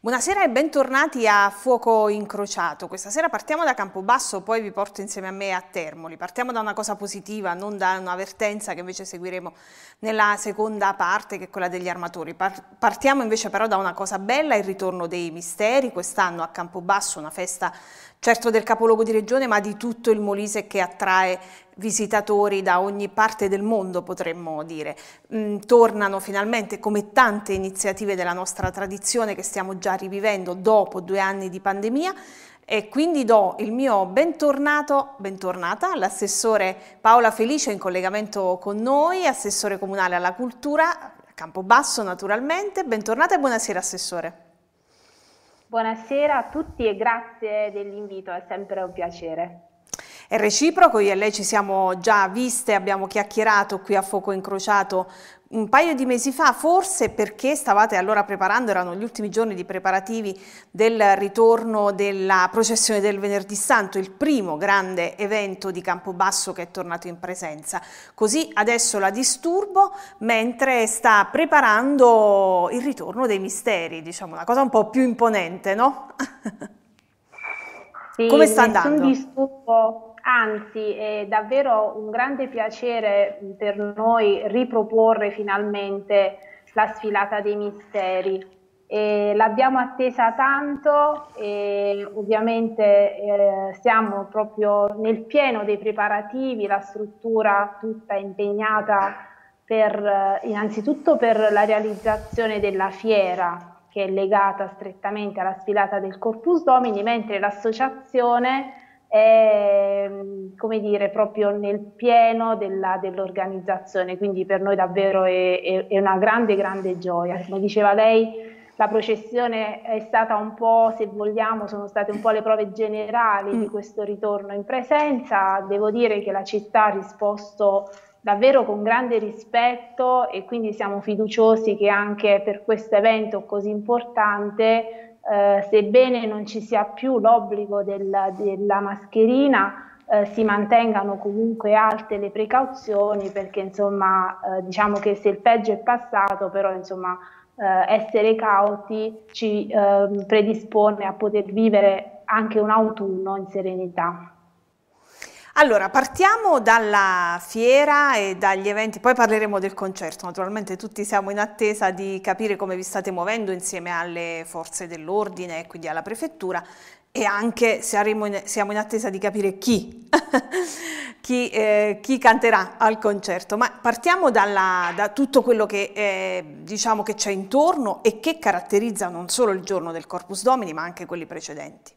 Buonasera e bentornati a Fuoco Incrociato. Questa sera partiamo da Campobasso, poi vi porto insieme a me a Termoli. Partiamo da una cosa positiva, non da un'avvertenza che invece seguiremo nella seconda parte, che è quella degli armatori. Partiamo invece però da una cosa bella, il ritorno dei misteri. Quest'anno a Campobasso una festa certo del capoluogo di regione, ma di tutto il Molise, che attrae visitatori da ogni parte del mondo, potremmo dire. Tornano finalmente, come tante iniziative della nostra tradizione che stiamo già rivivendo dopo 2 anni di pandemia, e quindi do il mio bentornata all'assessore Paola Felice in collegamento con noi, assessore comunale alla cultura, a Campobasso naturalmente. Bentornata e buonasera assessore. Buonasera a tutti e grazie dell'invito, è sempre un piacere. È reciproco, io e lei ci siamo già viste, abbiamo chiacchierato qui a Fuoco Incrociato un paio di mesi fa, forse perché stavate allora preparando, erano gli ultimi giorni di preparativi del ritorno della processione del Venerdì Santo, il primo grande evento di Campobasso che è tornato in presenza. Così adesso la disturbo mentre sta preparando il ritorno dei misteri, diciamo una cosa un po' più imponente, no? Sì, come sta andando? Nessun disturbo, anzi è davvero un grande piacere per noi riproporre finalmente la sfilata dei misteri. L'abbiamo attesa tanto e ovviamente siamo proprio nel pieno dei preparativi, la struttura tutta impegnata innanzitutto per la realizzazione della fiera, che è legata strettamente alla sfilata del Corpus Domini, mentre l'associazione è, come dire, proprio nel pieno dell'organizzazione, quindi per noi davvero è una grande gioia. Come diceva lei, la processione è stata un po', se vogliamo, sono state un po' le prove generali di questo ritorno in presenza. Devo dire che la città ha risposto davvero con grande rispetto e quindi siamo fiduciosi che anche per questo evento così importante, sebbene non ci sia più l'obbligo della mascherina, si mantengano comunque alte le precauzioni, perché insomma diciamo che se il peggio è passato, però insomma essere cauti ci predispone a poter vivere anche un autunno in serenità. Allora, partiamo dalla fiera e dagli eventi, poi parleremo del concerto. Naturalmente tutti siamo in attesa di capire come vi state muovendo insieme alle forze dell'ordine e quindi alla prefettura, e anche siamo in attesa di capire chi, chi canterà al concerto. Ma partiamo da tutto quello che diciamo che c'è intorno e che caratterizza non solo il giorno del Corpus Domini, ma anche quelli precedenti.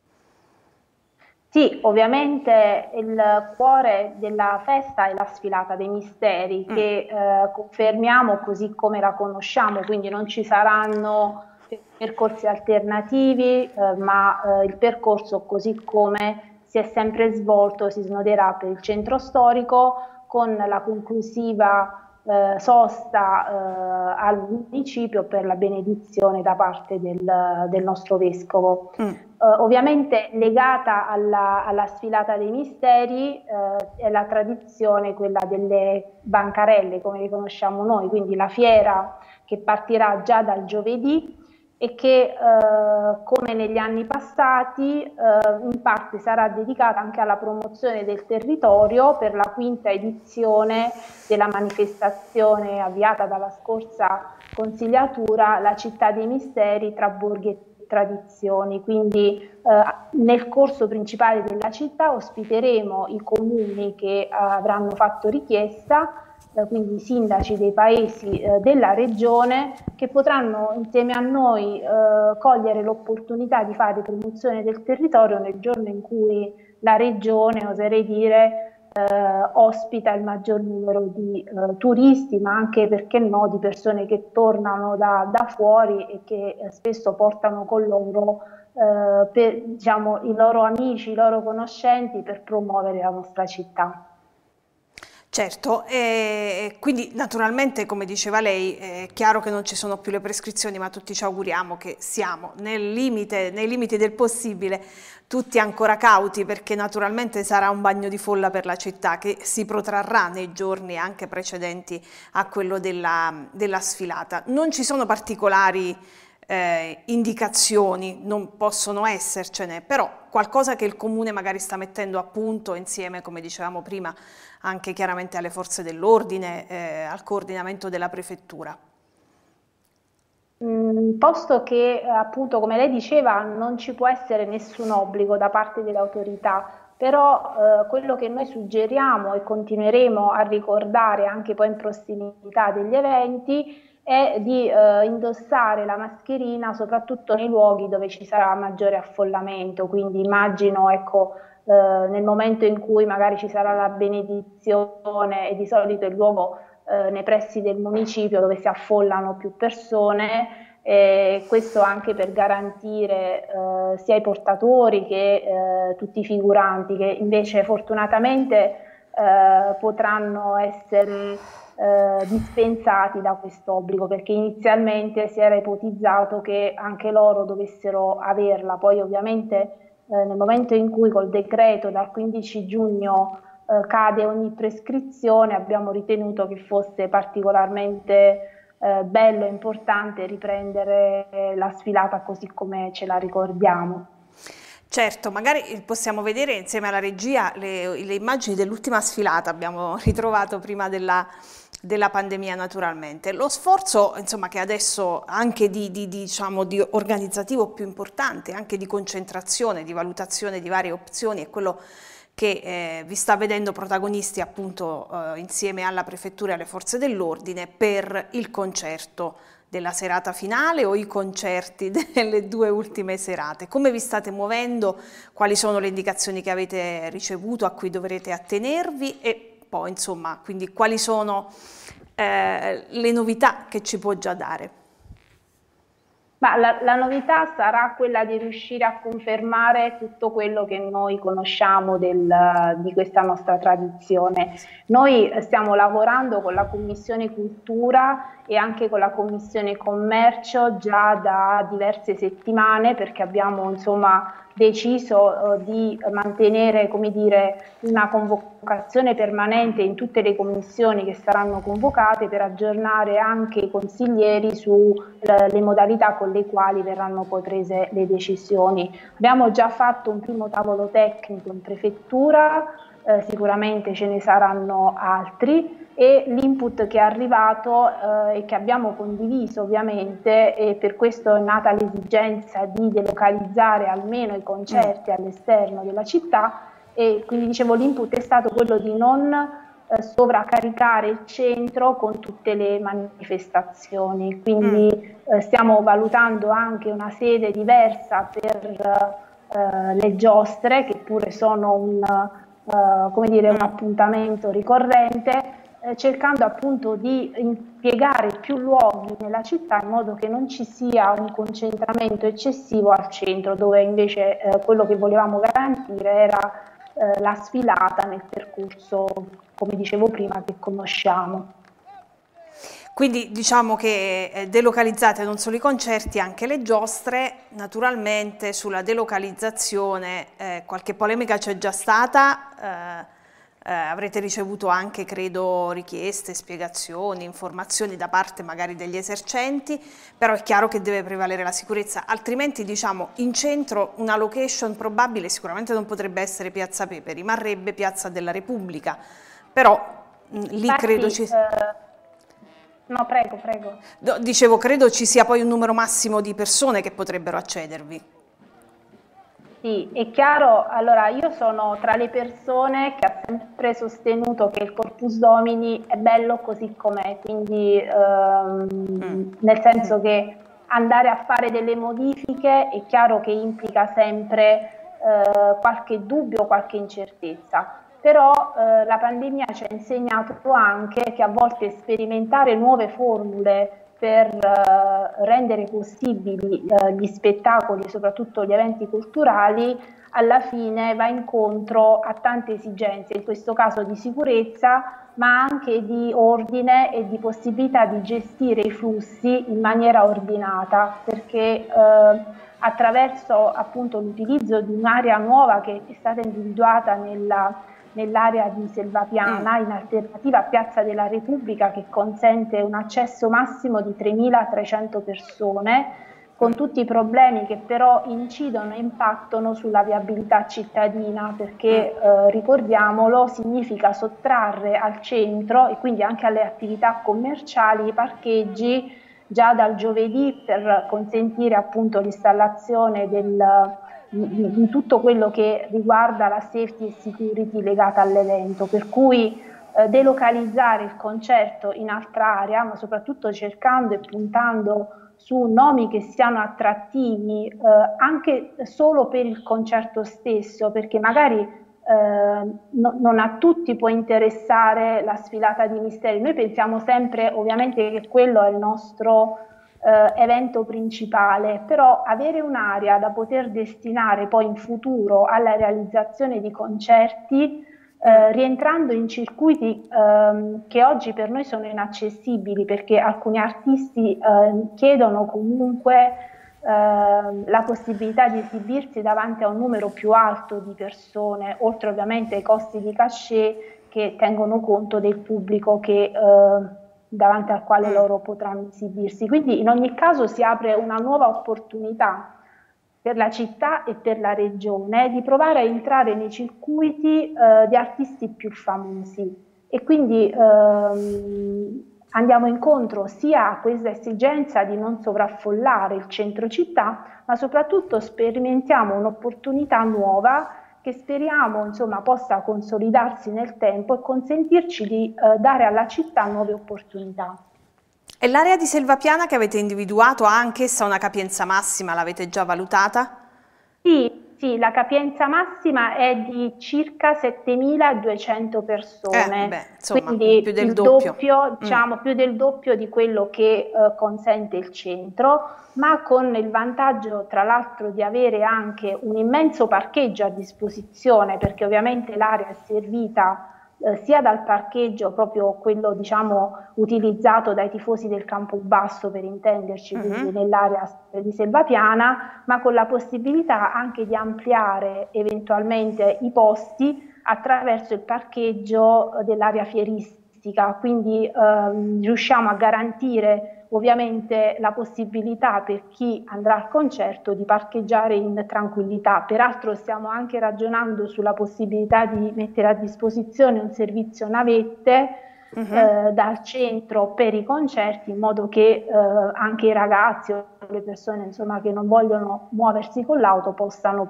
Sì, ovviamente il cuore della festa è la sfilata dei misteri che confermiamo così come la conosciamo, quindi non ci saranno percorsi alternativi, ma il percorso così come si è sempre svolto si snoderà per il centro storico con la conclusiva sosta al municipio per la benedizione da parte del nostro vescovo. Ovviamente legata alla sfilata dei misteri è la tradizione, quella delle bancarelle come le conosciamo noi, quindi la fiera che partirà già dal giovedì e che come negli anni passati in parte sarà dedicata anche alla promozione del territorio per la 5ª edizione della manifestazione avviata dalla scorsa consigliatura, la città dei misteri tra borghi e tradizioni. Quindi nel corso principale della città ospiteremo i comuni che avranno fatto richiesta, quindi i sindaci dei paesi della regione, che potranno insieme a noi cogliere l'opportunità di fare promozione del territorio nel giorno in cui la regione, oserei dire, ospita il maggior numero di turisti, ma anche, perché no, di persone che tornano da fuori e che spesso portano con loro diciamo, i loro amici, i loro conoscenti per promuovere la nostra città. Certo, quindi naturalmente, come diceva lei, è chiaro che non ci sono più le prescrizioni, ma tutti ci auguriamo che siamo nei limiti del possibile, tutti ancora cauti, perché naturalmente sarà un bagno di folla per la città che si protrarrà nei giorni anche precedenti a quello della sfilata. Non ci sono particolari indicazioni, non possono essercene, però qualcosa che il Comune magari sta mettendo a punto insieme, come dicevamo prima, anche chiaramente alle forze dell'ordine, al coordinamento della prefettura. Posto che appunto, come lei diceva, non ci può essere nessun obbligo da parte delle autorità, però quello che noi suggeriamo e continueremo a ricordare anche poi in prossimità degli eventi è di indossare la mascherina soprattutto nei luoghi dove ci sarà maggiore affollamento, quindi immagino, ecco, nel momento in cui magari ci sarà la benedizione, e di solito il luogo nei pressi del municipio dove si affollano più persone, questo anche per garantire sia i portatori che tutti i figuranti, che invece fortunatamente potranno essere dispensati da questo obbligo, perché inizialmente si era ipotizzato che anche loro dovessero averla. Poi ovviamente nel momento in cui col decreto dal 15 giugno cade ogni prescrizione, abbiamo ritenuto che fosse particolarmente bello e importante riprendere la sfilata così come ce la ricordiamo. Certo, magari possiamo vedere insieme alla regia le immagini dell'ultima sfilata, abbiamo ritrovato prima della pandemia naturalmente. Lo sforzo, insomma, che adesso anche diciamo, di organizzativo più importante, anche di concentrazione, di valutazione di varie opzioni, è quello che vi sta vedendo protagonisti appunto insieme alla prefettura e alle forze dell'ordine per il concerto della serata finale o i concerti delle due ultime serate. Come vi state muovendo? Quali sono le indicazioni che avete ricevuto, a cui dovrete attenervi e poi insomma, quindi quali sono le novità che ci può già dare? Ma la novità sarà quella di riuscire a confermare tutto quello che noi conosciamo di questa nostra tradizione. Noi stiamo lavorando con la Commissione Cultura e anche con la Commissione Commercio già da diverse settimane, perché abbiamo insomma deciso di mantenere, come dire, una convocazione permanente in tutte le commissioni che saranno convocate per aggiornare anche i consiglieri sulle modalità con le quali verranno poi prese le decisioni. Abbiamo già fatto un primo tavolo tecnico in prefettura, sicuramente ce ne saranno altri, e l'input che è arrivato e che abbiamo condiviso ovviamente, e per questo è nata l'esigenza di delocalizzare almeno i concerti all'esterno della città, e quindi dicevo l'input è stato quello di non sovraccaricare il centro con tutte le manifestazioni, quindi stiamo valutando anche una sede diversa per le giostre, che pure sono come dire, un appuntamento ricorrente, cercando appunto di impiegare più luoghi nella città in modo che non ci sia un concentramento eccessivo al centro, dove invece quello che volevamo garantire era la sfilata nel percorso, come dicevo prima, che conosciamo. Quindi diciamo che delocalizzate non solo i concerti, anche le giostre. Naturalmente sulla delocalizzazione qualche polemica c'è già stata, avrete ricevuto anche, credo, richieste, spiegazioni, informazioni da parte magari degli esercenti, però è chiaro che deve prevalere la sicurezza, altrimenti diciamo in centro una location probabile sicuramente non potrebbe essere Piazza Pepe, rimarrebbe Piazza della Repubblica, però lì infatti, credo ci... No, prego, prego. Dicevo, credo ci sia poi un numero massimo di persone che potrebbero accedervi. Sì, è chiaro, allora io sono tra le persone che ha sempre sostenuto che il Corpus Domini è bello così com'è, quindi nel senso che andare a fare delle modifiche è chiaro che implica sempre qualche dubbio, qualche incertezza. Però la pandemia ci ha insegnato anche che a volte sperimentare nuove formule per rendere possibili gli spettacoli e soprattutto gli eventi culturali alla fine va incontro a tante esigenze, in questo caso di sicurezza, ma anche di ordine e di possibilità di gestire i flussi in maniera ordinata, perché attraverso appunto l'utilizzo di un'area nuova che è stata individuata nell'area di Selvapiana, in alternativa a Piazza della Repubblica, che consente un accesso massimo di 3.300 persone, con tutti i problemi che però incidono e impattano sulla viabilità cittadina, perché ricordiamolo, significa sottrarre al centro e quindi anche alle attività commerciali i parcheggi già dal giovedì, per consentire appunto l'installazione di tutto quello che riguarda la safety e security legata all'evento, per cui delocalizzare il concerto in altra area, ma soprattutto cercando e puntando su nomi che siano attrattivi anche solo per il concerto stesso, perché magari non a tutti può interessare la sfilata di misteri. Noi pensiamo sempre ovviamente che quello è il nostro evento principale, però avere un'area da poter destinare poi in futuro alla realizzazione di concerti, rientrando in circuiti che oggi per noi sono inaccessibili, perché alcuni artisti chiedono comunque la possibilità di esibirsi davanti a un numero più alto di persone, oltre ovviamente ai costi di cachet che tengono conto del pubblico che, davanti al quale loro potranno esibirsi. Quindi in ogni caso si apre una nuova opportunità per la città e per la regione di provare a entrare nei circuiti di artisti più famosi, e quindi andiamo incontro sia a questa esigenza di non sovraffollare il centro città, ma soprattutto sperimentiamo un'opportunità nuova che speriamo insomma possa consolidarsi nel tempo e consentirci di dare alla città nuove opportunità. E l'area di Selvapiana che avete individuato ha anch'essa una capienza massima, l'avete già valutata? Sì, la capienza massima è di circa 7.200 persone, insomma, quindi più del doppio. Diciamo più del doppio di quello che consente il centro, ma con il vantaggio tra l'altro di avere anche un immenso parcheggio a disposizione, perché ovviamente l'area è servita sia dal parcheggio, proprio quello diciamo utilizzato dai tifosi del Campobasso per intenderci, quindi nell'area di Selvapiana, ma con la possibilità anche di ampliare eventualmente i posti attraverso il parcheggio dell'area fieristica, quindi riusciamo a garantire ovviamente la possibilità per chi andrà al concerto di parcheggiare in tranquillità. Peraltro stiamo anche ragionando sulla possibilità di mettere a disposizione un servizio navette dal centro per i concerti, in modo che anche i ragazzi o le persone insomma che non vogliono muoversi con l'auto possano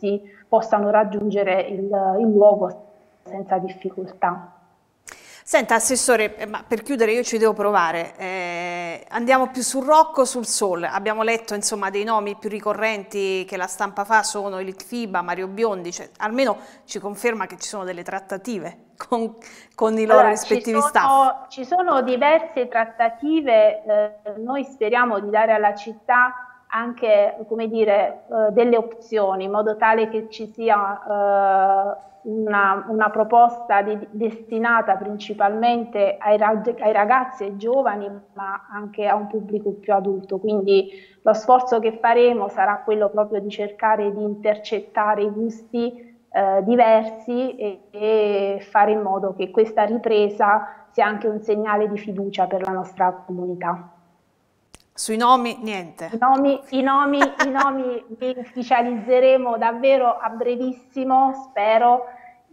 raggiungere il luogo senza difficoltà. Senta, Assessore, ma per chiudere io ci devo provare, andiamo più sul rock o sul soul? Abbiamo letto insomma dei nomi più ricorrenti che la stampa fa sono Elite FIBA, Mario Biondi, cioè, almeno ci conferma che ci sono delle trattative con i loro rispettivi staff. Ci sono diverse trattative, noi speriamo di dare alla città anche, come dire, delle opzioni, in modo tale che ci sia una proposta destinata principalmente ai ragazzi e ai giovani, ma anche a un pubblico più adulto. Quindi lo sforzo che faremo sarà quello proprio di cercare di intercettare i gusti diversi e fare in modo che questa ripresa sia anche un segnale di fiducia per la nostra comunità. Sui nomi niente. I nomi li ufficializzeremo davvero a brevissimo, spero,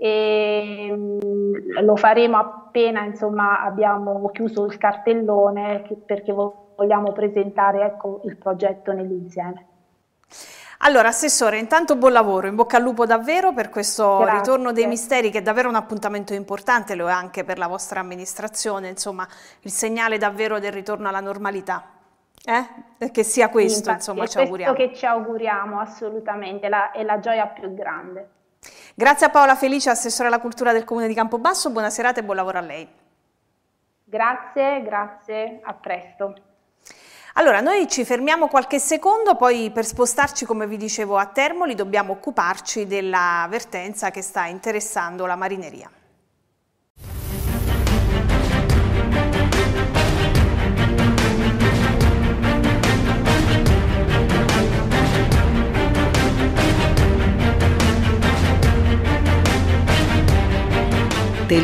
e lo faremo appena insomma abbiamo chiuso il cartellone, perché vogliamo presentare, ecco, il progetto nell'insieme. Allora, Assessore, intanto buon lavoro, in bocca al lupo davvero per questo ritorno dei misteri, che è davvero un appuntamento importante, lo è anche per la vostra amministrazione, insomma, il segnale davvero del ritorno alla normalità. Che sia questo, infatti, insomma, ci auguriamo. È questo che ci auguriamo, assolutamente, è la gioia più grande. Grazie a Paola Felice, Assessore alla Cultura del Comune di Campobasso, buona serata e buon lavoro a lei. Grazie, a presto. Allora, noi ci fermiamo qualche secondo, poi per spostarci, come vi dicevo, a Termoli dobbiamo occuparci della vertenza che sta interessando la marineria.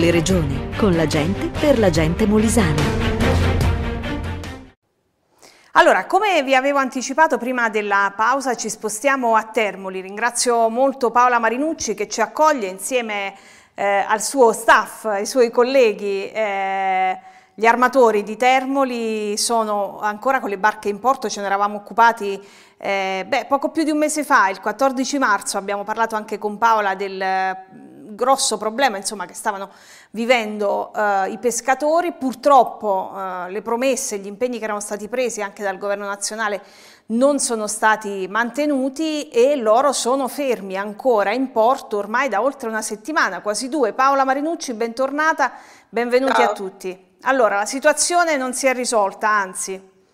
Teleregione, con la gente, per la gente molisana. Allora, come vi avevo anticipato prima della pausa, ci spostiamo a Termoli. Ringrazio molto Paola Marinucci che ci accoglie insieme al suo staff, ai suoi colleghi. Gli armatori di Termoli sono ancora con le barche in porto, ce ne eravamo occupati poco più di un mese fa, il 14 marzo, abbiamo parlato anche con Paola del grosso problema insomma, che stavano vivendo i pescatori. Purtroppo le promesse, gli impegni che erano stati presi anche dal governo nazionale non sono stati mantenuti e loro sono fermi ancora in porto ormai da oltre una settimana, quasi due. Paola Marinucci, bentornata, benvenuti a tutti. Allora, la situazione non si è risolta, anzi.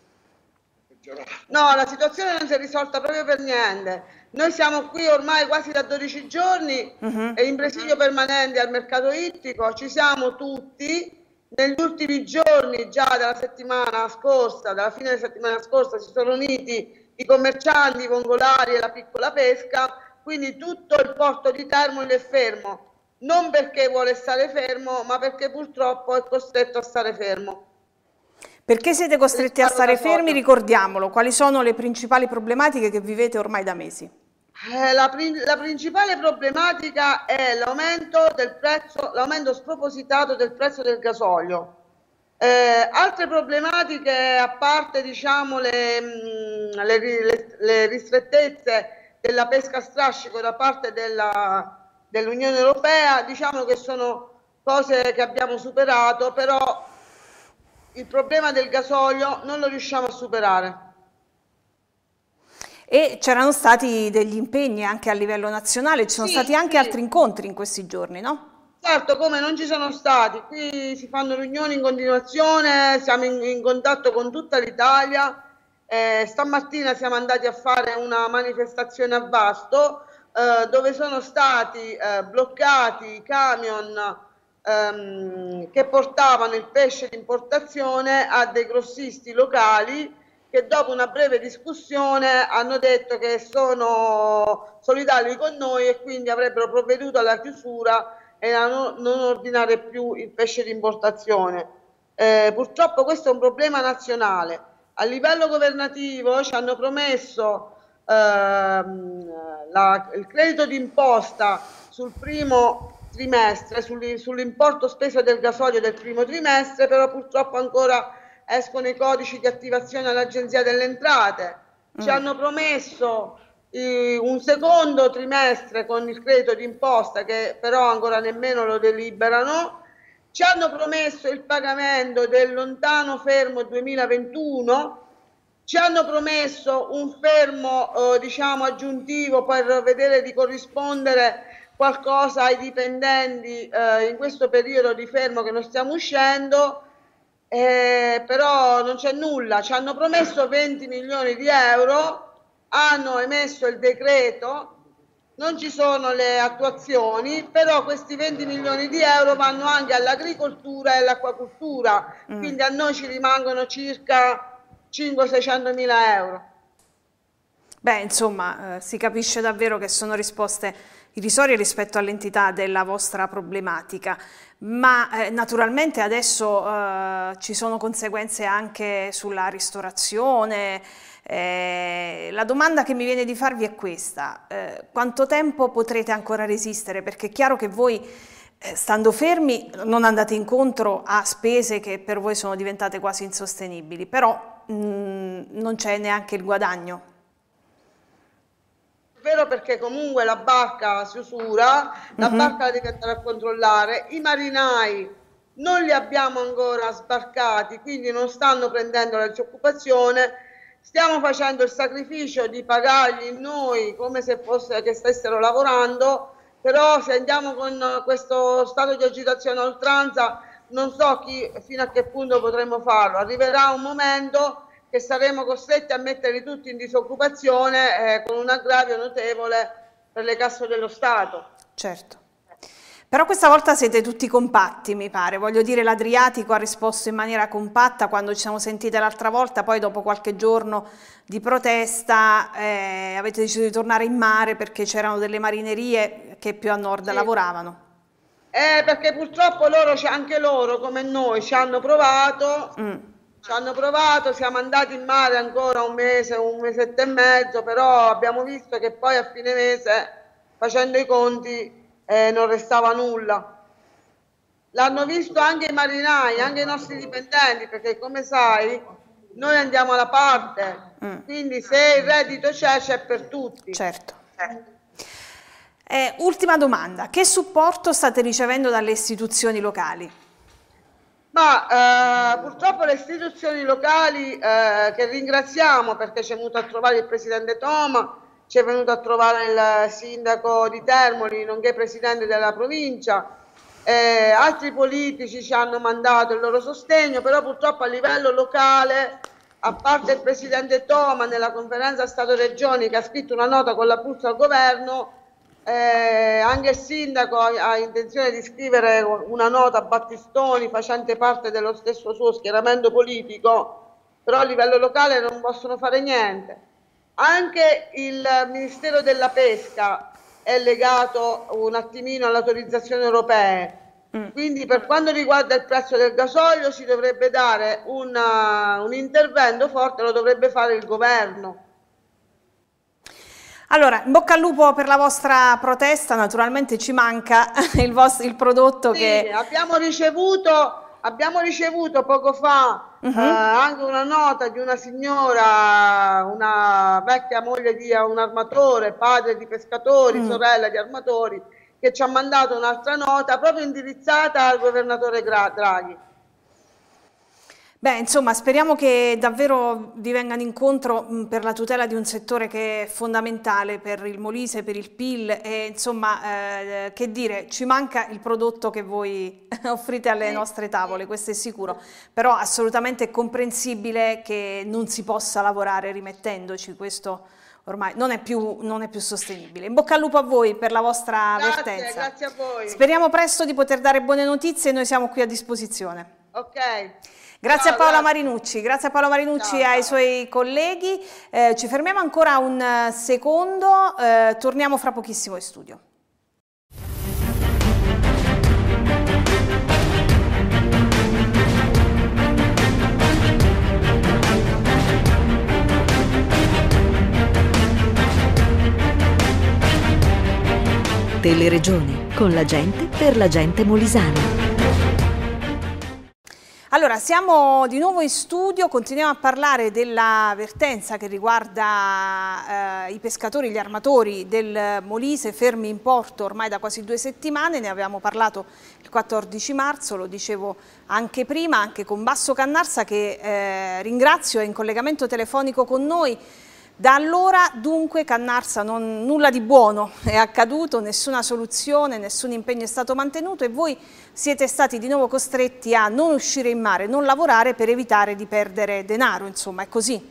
No, la situazione non si è risolta proprio per niente. Noi siamo qui ormai quasi da 12 giorni e in presidio permanente al mercato ittico. Ci siamo tutti. Negli ultimi giorni, già dalla settimana scorsa, dalla fine della settimana scorsa, si sono uniti i commercianti, i vongolari e la piccola pesca. Quindi tutto il porto di Termoli è fermo. Non perché vuole stare fermo, ma perché purtroppo è costretto a stare fermo. Perché siete costretti a stare fermi? Ricordiamolo, quali sono le principali problematiche che vivete ormai da mesi? La principale problematica è l'aumento del prezzo, l'aumento spropositato del prezzo del gasolio. Altre problematiche, a parte diciamo le ristrettezze della pesca a strascico da parte dell'Unione Europea, diciamo che sono cose che abbiamo superato, però il problema del gasolio non lo riusciamo a superare. E c'erano stati degli impegni anche a livello nazionale, ci sono stati anche altri incontri in questi giorni, no? Certo, come non ci sono stati, qui si fanno riunioni in continuazione, siamo in contatto con tutta l'Italia, stamattina siamo andati a fare una manifestazione a Vasto, dove sono stati bloccati i camion che portavano il pesce d'importazione a dei grossisti locali, che dopo una breve discussione hanno detto che sono solidali con noi e quindi avrebbero provveduto alla chiusura e a non ordinare più il pesce di importazione. Purtroppo questo è un problema nazionale. A livello governativo ci hanno promesso il credito d'imposta sul primo trimestre, sull'importo speso del gasolio del primo trimestre, però purtroppo ancora escono i codici di attivazione all'Agenzia delle Entrate. Ci hanno promesso un secondo trimestre con il credito d'imposta, che però ancora nemmeno lo deliberano. Ci hanno promesso il pagamento del lontano fermo 2021. Ci hanno promesso un fermo diciamo aggiuntivo per vedere di corrispondere qualcosa ai dipendenti in questo periodo di fermo che non stiamo uscendo. Però non c'è nulla. Ci hanno promesso 20 milioni di euro, hanno emesso il decreto, non ci sono le attuazioni, però questi 20 milioni di euro vanno anche all'agricoltura e all'acquacultura, quindi a noi ci rimangono circa 500-600 mila euro. Beh, insomma, si capisce davvero che sono risposte irrisorie rispetto all'entità della vostra problematica, ma naturalmente adesso ci sono conseguenze anche sulla ristorazione. La domanda che mi viene di farvi è questa: quanto tempo potrete ancora resistere? Perché è chiaro che voi, stando fermi, non andate incontro a spese che per voi sono diventate quasi insostenibili, però non c'è neanche il guadagno. Vero, perché comunque la barca si usura, la barca la devi andare a controllare, i marinai non li abbiamo ancora sbarcati, quindi non stanno prendendo la disoccupazione, stiamo facendo il sacrificio di pagarli noi come se fosse che stessero lavorando, però se andiamo con questo stato di agitazione a oltranza non so fino a che punto potremo farlo. Arriverà un momento che saremo costretti a metterli tutti in disoccupazione con un aggravio notevole per le casse dello Stato. Certo. Però questa volta siete tutti compatti, mi pare. Voglio dire, l'Adriatico ha risposto in maniera compatta quando ci siamo sentite l'altra volta, poi dopo qualche giorno di protesta avete deciso di tornare in mare perché c'erano delle marinerie che più a nord lavoravano. Perché purtroppo anche loro, come noi, ci hanno provato. Ci hanno provato, siamo andati in mare ancora un mesetto e mezzo, però abbiamo visto che poi a fine mese, facendo i conti, non restava nulla. L'hanno visto anche i marinai, anche i nostri dipendenti, perché come sai noi andiamo alla parte, quindi se il reddito c'è per tutti. Certo. Ultima domanda, che supporto state ricevendo dalle istituzioni locali? Ma purtroppo le istituzioni locali, che ringraziamo perché ci è venuto a trovare il presidente Toma, ci è venuto a trovare il sindaco di Termoli, nonché presidente della provincia, altri politici ci hanno mandato il loro sostegno, però purtroppo a livello locale, a parte il presidente Toma nella conferenza Stato-Regioni che ha scritto una nota con l'Abruzzo al governo, anche il sindaco ha intenzione di scrivere una nota a Battistoni facente parte dello stesso suo schieramento politico, però a livello locale non possono fare niente. Anche il Ministero della Pesca è legato un attimino alle autorizzazioni europee, quindi per quanto riguarda il prezzo del gasolio si dovrebbe dare un intervento forte, lo dovrebbe fare il governo. Allora, in bocca al lupo per la vostra protesta, naturalmente ci manca il prodotto che... Abbiamo ricevuto poco fa anche una nota di una signora, una vecchia moglie di un armatore, padre di pescatori, sorella di armatori, che ci ha mandato un'altra nota proprio indirizzata al governatore Draghi. Beh, insomma, speriamo che davvero vi vengano incontro per la tutela di un settore che è fondamentale per il Molise, per il PIL e insomma, che dire, ci manca il prodotto che voi offrite alle nostre tavole, questo è sicuro, però assolutamente è comprensibile che non si possa lavorare rimettendoci, questo ormai non è più sostenibile. In bocca al lupo a voi per la vostra vertenza. Grazie a voi. Speriamo presto di poter dare buone notizie e noi siamo qui a disposizione. Ok. Grazie a Paola Marinucci, grazie a Paolo Marinucci e ai suoi colleghi. Ci fermiamo ancora un secondo, torniamo fra pochissimo in studio. Teleregione, con la gente, per la gente molisana. Allora, siamo di nuovo in studio, continuiamo a parlare della vertenza che riguarda i pescatori, gli armatori del Molise fermi in porto ormai da quasi 2 settimane, ne avevamo parlato il 14 marzo, lo dicevo anche prima, anche con Basso Cannarsa che ringrazio, è in collegamento telefonico con noi. Da allora dunque Cannarsa nulla di buono è accaduto, nessuna soluzione, nessun impegno è stato mantenuto e voi siete stati di nuovo costretti a non uscire in mare, non lavorare per evitare di perdere denaro, insomma, è così?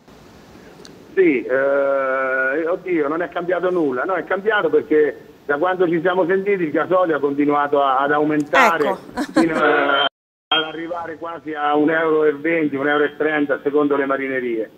Sì, oddio, non è cambiato nulla, no, è cambiato perché da quando ci siamo sentiti il gasolio ha continuato ad aumentare, ecco, fino ad arrivare quasi a 1,20 euro, 1,30 euro secondo le marinerie.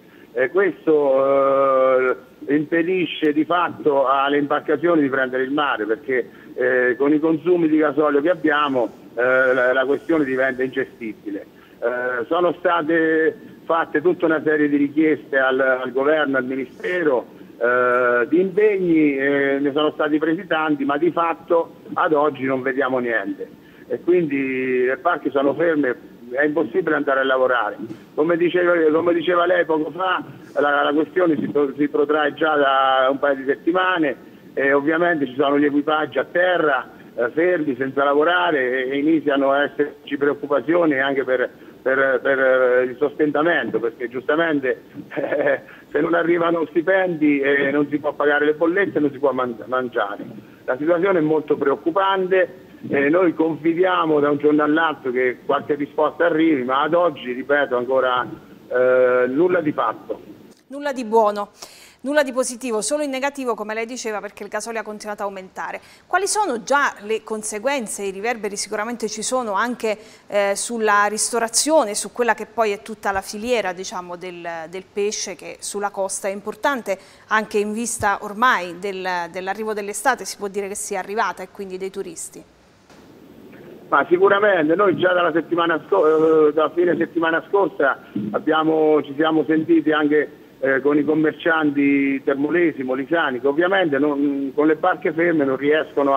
Questo impedisce di fatto alle imbarcazioni di prendere il mare perché con i consumi di gasolio che abbiamo la questione diventa ingestibile. Sono state fatte tutta una serie di richieste al governo, al ministero, di impegni, ne sono stati presi tanti, ma di fatto ad oggi non vediamo niente e quindi le barche sono ferme. È impossibile andare a lavorare. Come diceva lei poco fa, la questione si protrae già da un paio di settimane e ovviamente ci sono gli equipaggi a terra, fermi, senza lavorare e iniziano a esserci preoccupazioni anche per il sostentamento, perché giustamente se non arrivano stipendi non si può pagare le bollette, non si può mangiare. La situazione è molto preoccupante. Noi confidiamo da un giorno all'altro che qualche risposta arrivi, ma ad oggi, ripeto ancora, nulla di fatto. Nulla di buono, nulla di positivo, solo in negativo come lei diceva perché il gasolio ha continuato a aumentare. Quali sono già le conseguenze, i riverberi sicuramente ci sono anche sulla ristorazione, su quella che poi è tutta la filiera diciamo, del pesce che sulla costa è importante anche in vista ormai dell'arrivo dell'estate, si può dire che sia arrivata e quindi dei turisti? Ma sicuramente noi già dalla fine settimana scorsa ci siamo sentiti anche con i commercianti termolesi, molisani, che ovviamente con le barche ferme non riescono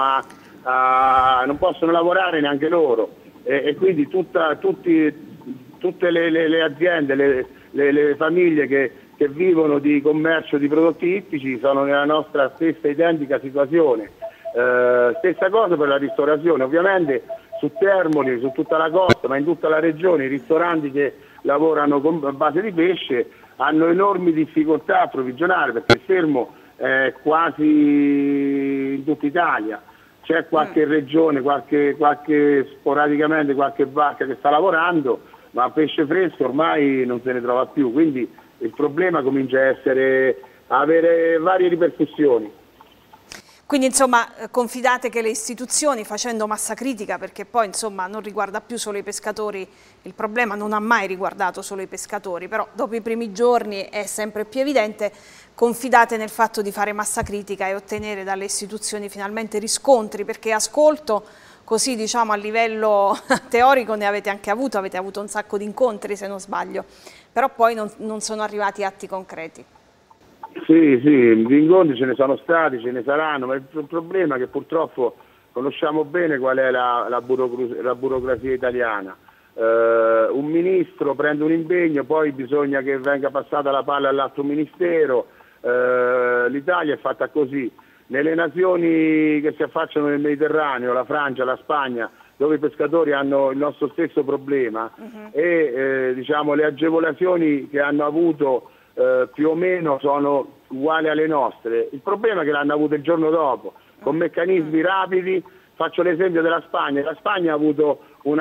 non possono lavorare neanche loro, e quindi tutte le aziende, le famiglie che vivono di commercio di prodotti ittici sono nella nostra stessa identica situazione. Stessa cosa per la ristorazione, ovviamente su Termoli, su tutta la costa, ma in tutta la regione i ristoranti che lavorano a base di pesce hanno enormi difficoltà a approvvigionare, perché il fermo è quasi in tutta Italia. C'è qualche regione, sporadicamente qualche barca che sta lavorando, ma pesce fresco ormai non se ne trova più, quindi il problema comincia a avere varie ripercussioni. Quindi insomma confidate che le istituzioni, facendo massa critica, perché poi insomma non riguarda più solo i pescatori, il problema non ha mai riguardato solo i pescatori, però dopo i primi giorni è sempre più evidente, confidate nel fatto di fare massa critica e ottenere dalle istituzioni finalmente riscontri, perché ascolto così diciamo a livello teorico ne avete anche avuto, avete avuto un sacco di incontri se non sbaglio, però poi non sono arrivati atti concreti. Sì, gli incontri ce ne sono stati, ce ne saranno, ma il problema è che purtroppo conosciamo bene qual è la burocrazia italiana. Un ministro prende un impegno, poi bisogna che venga passata la palla all'altro ministero. L'Italia è fatta così. Nelle nazioni che si affacciano nel Mediterraneo, la Francia, la Spagna, dove i pescatori hanno il nostro stesso problema, e diciamo, le agevolazioni che hanno avuto più o meno sono uguali alle nostre. Il problema è che l'hanno avuto il giorno dopo, con meccanismi rapidi. Faccio l'esempio della Spagna. La Spagna ha avuto un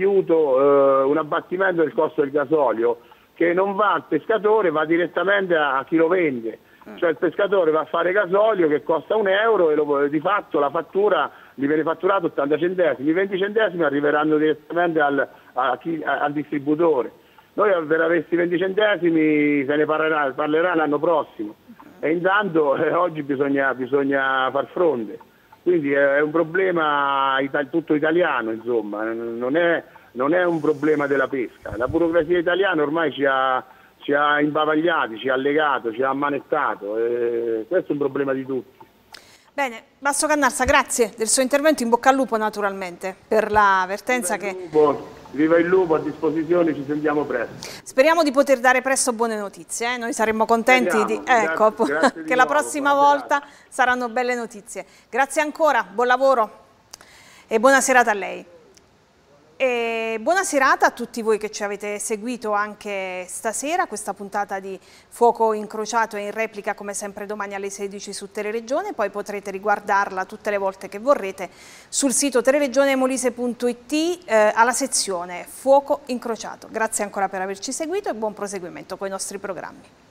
aiuto, un abbattimento del costo del gasolio, che non va al pescatore, va direttamente a chi lo vende. Cioè il pescatore va a fare gasolio che costa €1 e di fatto la fattura gli viene fatturato 80 centesimi, i 20 centesimi arriveranno direttamente al distributore. Noi per questi 20 centesimi se ne parlerà l'anno prossimo, e intanto oggi bisogna far fronte. Quindi è un problema tutto italiano, insomma, non è un problema della pesca. La burocrazia italiana ormai ci ha imbavagliati, ci ha legato, ci ha ammanettato, questo è un problema di tutti. Bene, Basso Cannarsa, grazie del suo intervento, in bocca al lupo naturalmente per la vertenza Viva il lupo, a disposizione, ci sentiamo presto. Speriamo di poter dare presto buone notizie, noi saremmo contenti grazie che la prossima volta saranno belle notizie. Grazie ancora, buon lavoro e buona serata a lei. E buona serata a tutti voi che ci avete seguito anche stasera. Questa puntata di Fuoco Incrociato è in replica come sempre domani alle 16 su Teleregione, poi potrete riguardarla tutte le volte che vorrete sul sito teleregionemolise.it alla sezione Fuoco Incrociato. Grazie ancora per averci seguito e buon proseguimento con i nostri programmi.